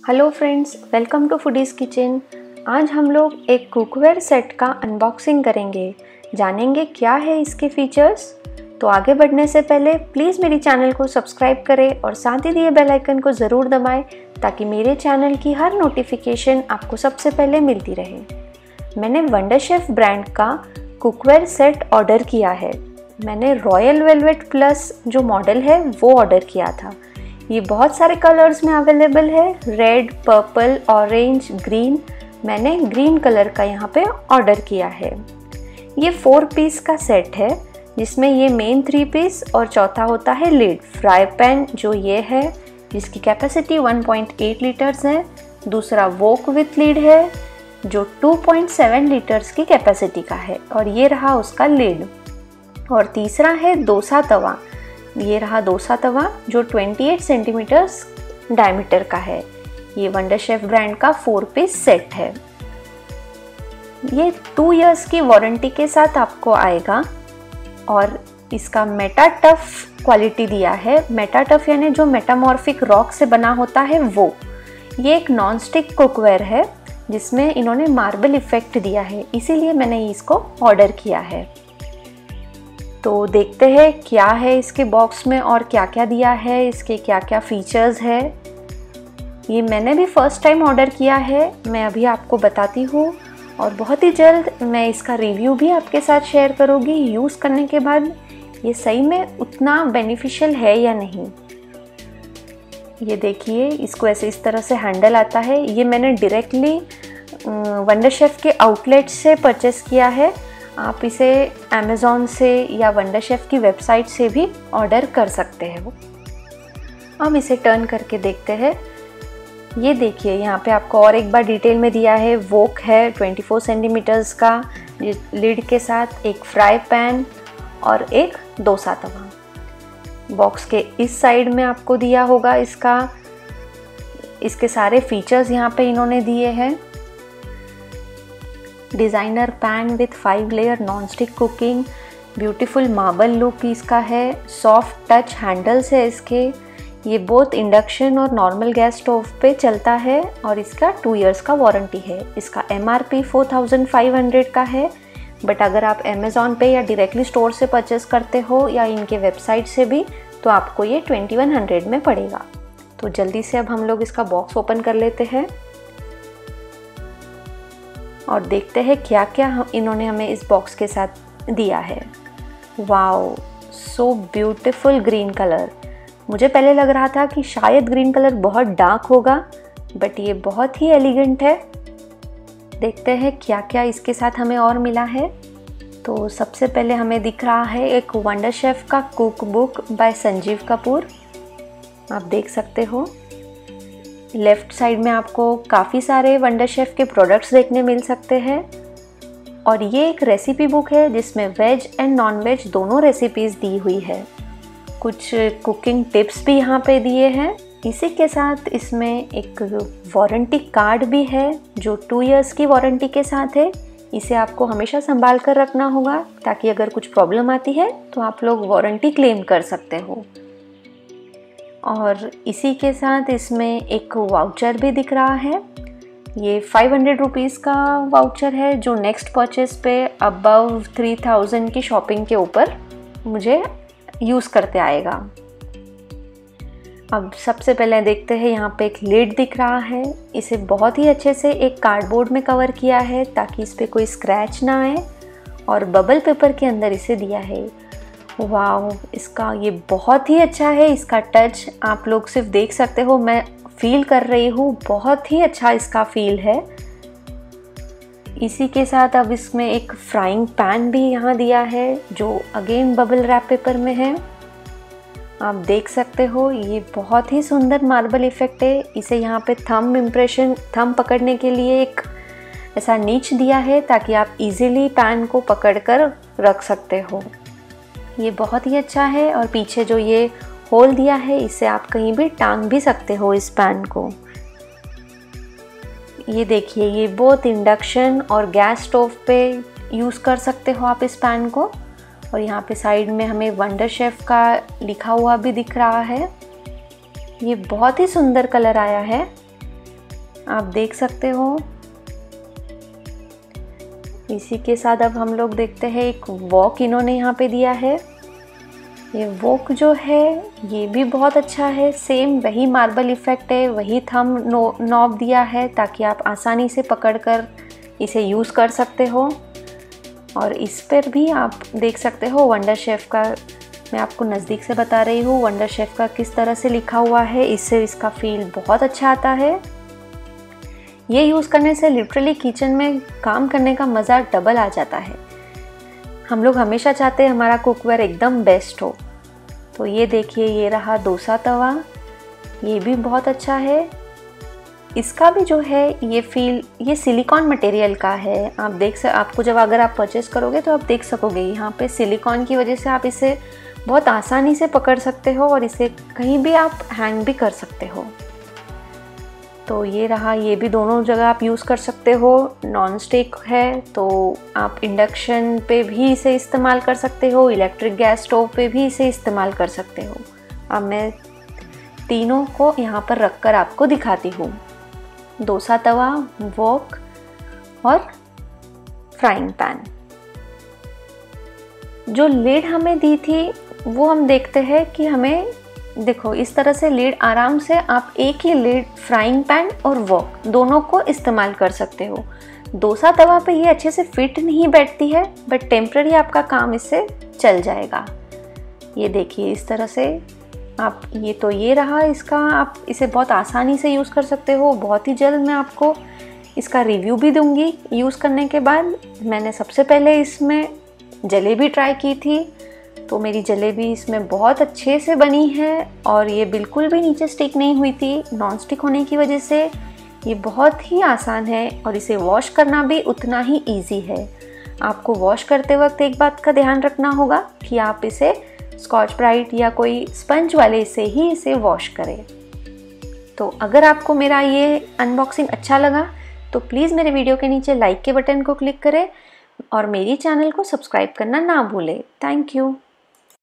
Hello friends, welcome to Foodies Kitchen. आज हम लोग एक कुकवेयर सेट का अनबॉक्सिंग करेंगे। जानेंगे क्या है इसके फीचर्स। तो आगे बढ़ने से पहले प्लीज़ मेरी चैनल को सब्सक्राइब करें और साथ ही दिए बेल आइकन को ज़रूर दबाएं ताकि मेरे चैनल की हर नोटिफिकेशन आपको सबसे पहले मिलती रहे। मैंने वंडर शेफ ब्रांड का कुकवेयर सेट ऑर्डर किया है। मैंने रॉयल वेलवेट प्लस जो मॉडल है वो ऑर्डर किया था। ये बहुत सारे कलर्स में अवेलेबल है, रेड, पर्पल, ऑरेंज, ग्रीन। मैंने ग्रीन कलर का यहाँ पे ऑर्डर किया है। ये 4 पीस का सेट है जिसमें ये मेन 3 पीस और चौथा होता है लिड फ्राई पैन, जो ये है जिसकी कैपेसिटी 1.8 लीटर्स है। दूसरा वोक विथ लिड है जो 2.7 लीटर्स की कैपेसिटी का है और ये रहा उसका लिड। और तीसरा है डोसा तवा। ये रहा डोसा तवा जो 28 सेंटीमीटर्स डायमीटर का है। ये वंडर शेफ ब्रांड का 4 पीस सेट है। ये 2 इयर्स की वारंटी के साथ आपको आएगा और इसका मेटा टफ क्वालिटी दिया है। मेटा टफ यानी जो मेटामॉर्फिक रॉक से बना होता है वो। ये एक नॉन स्टिक कुकवेयर है जिसमें इन्होंने मार्बल इफेक्ट दिया है, इसीलिए मैंने इसको ऑर्डर किया है। तो देखते हैं क्या है इसके बॉक्स में और क्या क्या दिया है, इसके क्या क्या फीचर्स है। ये मैंने भी फर्स्ट टाइम ऑर्डर किया है, मैं अभी आपको बताती हूँ और बहुत ही जल्द मैं इसका रिव्यू भी आपके साथ शेयर करूँगी यूज़ करने के बाद ये सही में उतना बेनिफिशियल है या नहीं। ये देखिए, इसको ऐसे इस तरह से हैंडल आता है। ये मैंने डायरेक्टली वंडर शेफ के आउटलेट से परचेस किया है। आप इसे अमेज़ॉन से या वंडर शेफ की वेबसाइट से भी ऑर्डर कर सकते हैं। हम इसे टर्न करके देखते हैं। ये देखिए, यहाँ पे आपको और एक बार डिटेल में दिया है। वोक है 24 सेंटीमीटर्स का लिड के साथ, एक फ्राई पैन और एक डोसा तवा। बॉक्स के इस साइड में आपको दिया होगा इसके सारे फीचर्स यहाँ पे इन्होंने दिए हैं। Designer pan with 5 layer non stick cooking, beautiful marble look इसका है, सॉफ्ट टच हैंडल्स है इसके। ये बोथ इंडक्शन और नॉर्मल गैस स्टोव पे चलता है और इसका 2 इयर्स का वारंटी है। इसका MRP 4500 का है, बट अगर आप अमेज़ॉन पे या डायरेक्टली स्टोर से परचेस करते हो या इनके वेबसाइट से भी तो आपको ये 2100 में पड़ेगा। तो जल्दी से अब हम लोग इसका बॉक्स ओपन कर लेते हैं और देखते हैं क्या क्या इन्होंने हमें इस बॉक्स के साथ दिया है। Wow, so beautiful green colour. मुझे पहले लग रहा था कि शायद ग्रीन कलर बहुत डार्क होगा, बट ये बहुत ही एलिगेंट है। देखते हैं क्या क्या इसके साथ हमें और मिला है। तो सबसे पहले हमें दिख रहा है एक वंडर शेफ का cook book by Sanjeev Kapoor. आप देख सकते हो लेफ्ट साइड में आपको काफ़ी सारे वंडर शेफ के प्रोडक्ट्स देखने मिल सकते हैं। और ये एक रेसिपी बुक है जिसमें वेज एंड नॉन वेज दोनों रेसिपीज़ दी हुई है। कुछ कुकिंग टिप्स भी यहाँ पे दिए हैं। इसी के साथ इसमें एक वारंटी कार्ड भी है जो 2 इयर्स की वारंटी के साथ है। इसे आपको हमेशा संभाल कर रखना होगा ताकि अगर कुछ प्रॉब्लम आती है तो आप लोग वारंटी क्लेम कर सकते हो। और इसी के साथ इसमें एक वाउचर भी दिख रहा है। ये 500 रुपीज़ का वाउचर है जो नेक्स्ट परचेस पे अबव 3000 की शॉपिंग के ऊपर मुझे यूज़ करते आएगा। अब सबसे पहले देखते हैं, यहाँ पे एक लिड दिख रहा है। इसे बहुत ही अच्छे से एक कार्डबोर्ड में कवर किया है ताकि इस पर कोई स्क्रैच ना आए और बबल पेपर के अंदर इसे दिया है। वाओ, इसका ये बहुत ही अच्छा है। इसका टच आप लोग सिर्फ देख सकते हो, मैं फील कर रही हूँ, बहुत ही अच्छा इसका फील है। इसी के साथ अब इसमें एक फ्राइंग पैन भी यहाँ दिया है जो अगेन बबल रैप पेपर में है। आप देख सकते हो ये बहुत ही सुंदर मार्बल इफेक्ट है। इसे यहाँ पे थंब पकड़ने के लिए एक ऐसा नीच दिया है ताकि आप इजीली पैन को पकड़कर रख सकते हो। ये बहुत ही अच्छा है। और पीछे जो ये होल दिया है इससे आप कहीं भी टांग भी सकते हो इस पैन को। ये देखिए, ये बोथ इंडक्शन और गैस स्टोव पे यूज़ कर सकते हो आप इस पैन को। और यहाँ पे साइड में हमें वंडर शेफ का लिखा हुआ भी दिख रहा है। ये बहुत ही सुंदर कलर आया है। आप देख सकते हो। इसी के साथ अब हम लोग देखते हैं एक वॉक इन्होंने यहाँ पे दिया है। ये वॉक जो है ये भी बहुत अच्छा है, सेम वही मार्बल इफ़ेक्ट है, वही थंब नॉब दिया है ताकि आप आसानी से पकड़कर इसे यूज़ कर सकते हो। और इस पर भी आप देख सकते हो वंडर शेफ़ का, मैं आपको नज़दीक से बता रही हूँ वंडर शेफ़ का किस तरह से लिखा हुआ है, इससे इसका फील बहुत अच्छा आता है। ये यूज़ करने से लिटरली किचन में काम करने का मज़ा डबल आ जाता है। हम लोग हमेशा चाहते हैं हमारा कुकवेयर एकदम बेस्ट हो। तो ये देखिए, ये रहा डोसा तवा, ये भी बहुत अच्छा है। इसका भी जो है ये सिलिकॉन मटेरियल का है। आपको जब अगर आप परचेस करोगे तो आप देख सकोगे यहाँ पे सिलिकॉन की वजह से आप इसे बहुत आसानी से पकड़ सकते हो और इसे कहीं भी आप हैंग भी कर सकते हो। तो ये रहा, ये भी दोनों जगह आप यूज़ कर सकते हो। नॉन स्टिक है तो आप इंडक्शन पे भी इसे इस्तेमाल कर सकते हो, इलेक्ट्रिक गैस स्टोव पे भी इसे इस्तेमाल कर सकते हो। अब मैं तीनों को यहाँ पर रख कर आपको दिखाती हूँ, डोसा तवा, वॉक और फ्राइंग पैन। जो लिड हमें दी थी वो हम देखते हैं कि हमें देखो इस तरह से लीड आराम से आप एक ही लीड फ्राइंग पैन और वॉक दोनों को इस्तेमाल कर सकते हो। डोसा तवा पे ये अच्छे से फिट नहीं बैठती है, बट टेम्पररी आपका काम इससे चल जाएगा। ये देखिए इस तरह से आप ये रहा इसका, आप इसे बहुत आसानी से यूज़ कर सकते हो। बहुत ही जल्द मैं आपको इसका रिव्यू भी दूंगी यूज़ करने के बाद। मैंने सबसे पहले इसमें जलेबी ट्राई की थी, तो मेरी जलेबी इसमें बहुत अच्छे से बनी है और ये बिल्कुल भी नीचे स्टिक नहीं हुई थी। नॉन स्टिक होने की वजह से ये बहुत ही आसान है और इसे वॉश करना भी उतना ही इजी है। आपको वॉश करते वक्त एक बात का ध्यान रखना होगा कि आप इसे स्कॉच ब्राइट या कोई स्पंज वाले से ही इसे वॉश करें। तो अगर आपको मेरा ये अनबॉक्सिंग अच्छा लगा तो प्लीज़ मेरे वीडियो के नीचे लाइक के बटन को क्लिक करें और मेरी चैनल को सब्सक्राइब करना ना भूलें। Thank you.